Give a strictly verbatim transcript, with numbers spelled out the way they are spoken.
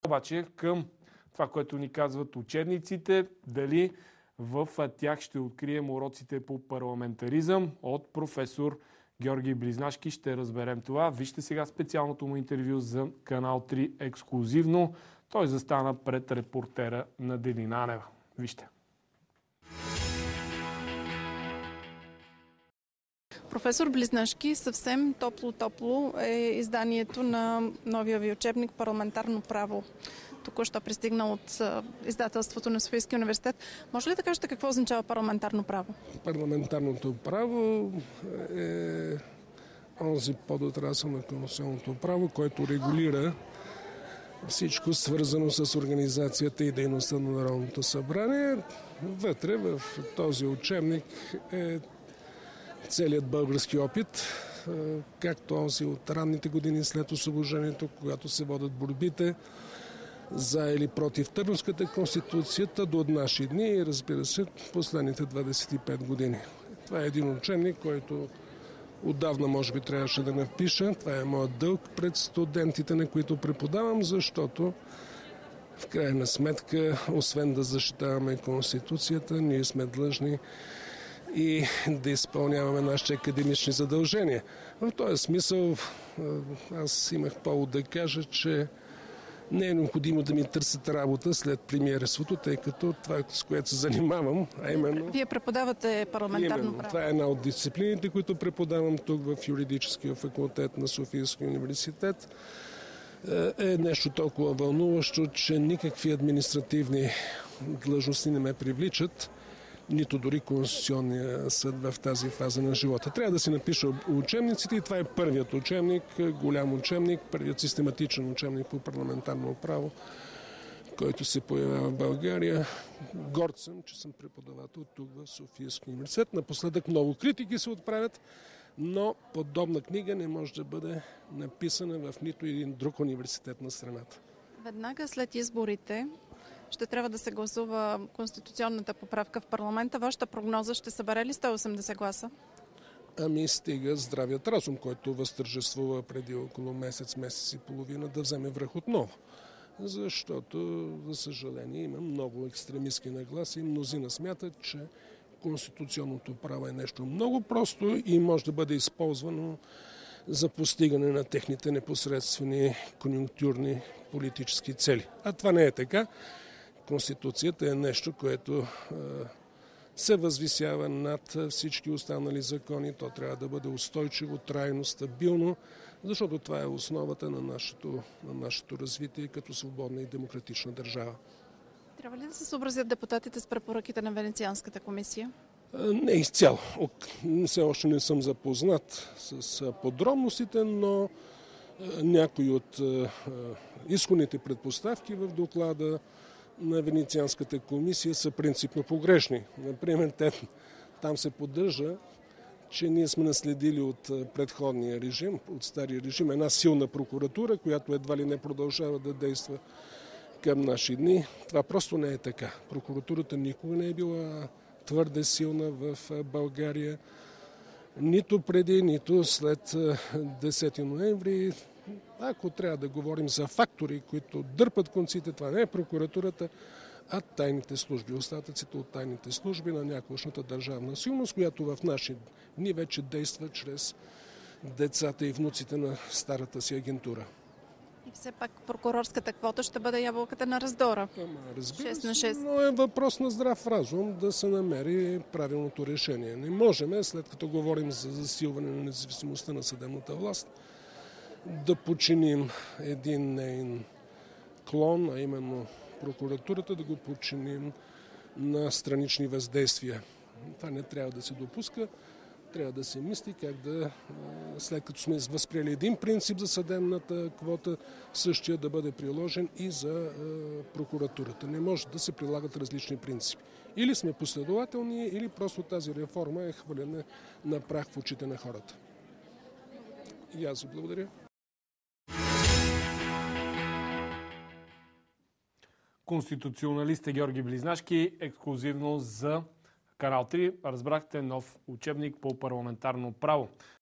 Обаче към това, което ни казват учебниците, дали в тях ще открием уроците по парламентаризъм от професор Георги Близнашки. Ще разберем това. Вижте сега специалното му интервю за Канал три ексклузивно. Той застана пред репортера на Делина Анева. Вижте. Професор Близнашки, съвсем топло-топло е изданието на новия ви учебник «Парламентарно право». Току-що пристигнал от издателството на Софийския университет. Може ли да кажете какво означава парламентарно право? Парламентарното право е онзи подотрасъл на конституционното право, който регулира всичко свързано с организацията и дейността на Народното събрание. Вътре в този учебник е целият български опит, както онзи от ранните години след освобождението, когато се водят борбите за или против Търновската конституцията до наши дни и, разбира се, последните двадесет и пет години. Това е един учебник, който отдавна може би трябваше да напиша. Това е моят дълг пред студентите, на които преподавам, защото в крайна сметка, освен да защитаваме Конституцията, ние сме длъжни и да изпълняваме нашите академични задължения. В този смисъл аз имах повод да кажа, че не е необходимо да ми търсят работа след премиерството, тъй като това, с което се занимавам, а именно... Вие преподавате парламентарно именно, право. Това е една от дисциплините, които преподавам тук в юридическия факултет на Софийския университет. Е нещо толкова вълнуващо, че никакви административни длъжности не ме привличат, нито дори Конституционния съд в тази фаза на живота. Трябва да си напиша учебниците и това е първият учебник, голям учебник, първият систематичен учебник по парламентарно право, който се появява в България. Горд съм, че съм преподавател тук в Софийския университет. Напоследък много критики се отправят, но подобна книга не може да бъде написана в нито един друг университет на страната. Веднага след изборите ще трябва да се гласува конституционната поправка в парламента. Вашата прогноза ще събере ли сто и осемдесет гласа? Ами стига здравият разум, който възтържествува преди около месец, месец и половина, да вземе връх отново. Защото, за съжаление, има много екстремистски нагласи и мнозина смятат, че конституционното право е нещо много просто и може да бъде използвано за постигане на техните непосредствени конюнктурни политически цели. А това не е така. Конституцията е нещо, което се възвисява над всички останали закони. То трябва да бъде устойчиво, трайно, стабилно, защото това е основата на нашето, на нашето развитие като свободна и демократична държава. Трябва ли да се съобразят депутатите с препоръките на Венецианската комисия? Не изцяло. Все още не съм запознат с подробностите, но някои от изходните предпоставки в доклада на Венецианската комисия са принципно погрешни. Например, те, там се поддържа, че ние сме наследили от предходния режим, от стария режим, една силна прокуратура, която едва ли не продължава да действа към наши дни. Това просто не е така. Прокуратурата никога не е била твърде силна в България, нито преди, нито след десети ноември. Ако трябва да говорим за фактори, които дърпат конците, това не е прокуратурата, а тайните служби, остатъците от тайните служби на някогашната държавна силност, която в наши дни вече действа чрез децата и внуците на старата си агентура. И все пак прокурорската квота ще бъде ябълката на раздора. Ама, разбира шест на се, шест. но е въпрос на здрав разум да се намери правилното решение. Не можем, след като говорим за засилване на независимостта на съдебната власт, да подчиним един нейн клон, а именно прокуратурата, да го подчиним на странични въздействия. Това не трябва да се допуска. Трябва да се мисли как да, след като сме възприели един принцип за съдебната квота, същия да бъде приложен и за прокуратурата. Не може да се прилагат различни принципи. Или сме последователни, или просто тази реформа е хвърляне на прах в очите на хората. И аз ви благодаря. Конституционалист е Георги Близнашки, ексклузивно за Канал три. Разбрахте нов учебник по парламентарно право.